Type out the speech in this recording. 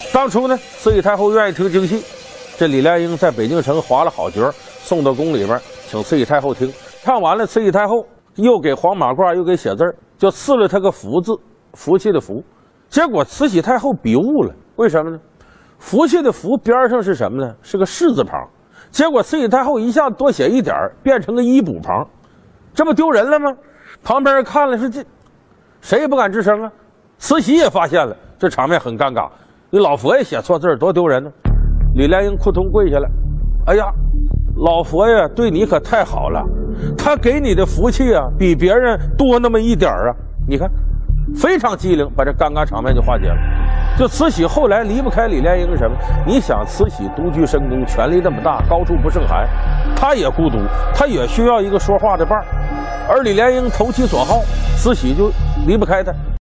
当初呢，慈禧太后愿意听京戏，这李莲英在北京城划了好角，送到宫里边，请慈禧太后听。唱完了，慈禧太后又给黄马褂又给写字儿，就赐了他个福字，福气的福。结果慈禧太后笔误了，为什么呢？福气的福边上是什么呢？是个士字旁。结果慈禧太后一下多写一点，变成个一补旁，这不丢人了吗？旁边人看了说这，谁也不敢吱声啊。慈禧也发现了，这场面很尴尬。你老佛爷写错字多丢人呢！李莲英扑通跪下来，哎呀，老佛爷对你可太好了，他给你的福气啊，比别人多那么一点啊！你看，非常机灵，把这尴尬场面就化解了。就慈禧后来离不开李莲英什么？你想，慈禧独居深宫，权力那么大，高处不胜寒，她也孤独，她也需要一个说话的伴儿。而李莲英投其所好，慈禧就离不开她。